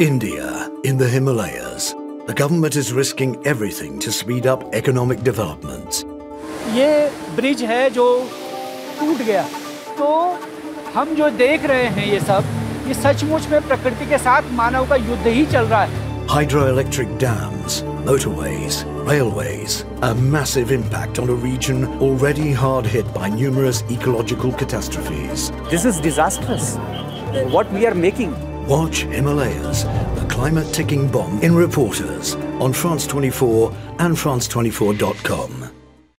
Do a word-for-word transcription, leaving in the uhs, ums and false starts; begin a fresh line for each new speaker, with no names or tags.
India, in the Himalayas, the government is risking everything to speed up economic development.
ये bridge है जो टूट गया, तो हम जो देख रहे हैं ये सब, ये सचमुच में प्रकृति के साथ मानव का युद्ध ही चल रहा है.
Hydroelectric dams, motorways, railways, a massive impact on a region already hard hit by numerous ecological catastrophes.
This is disastrous. What we are making.
Watch Himalayas, the climate ticking bomb in Reporters on France twenty-four and France twenty-four dot com.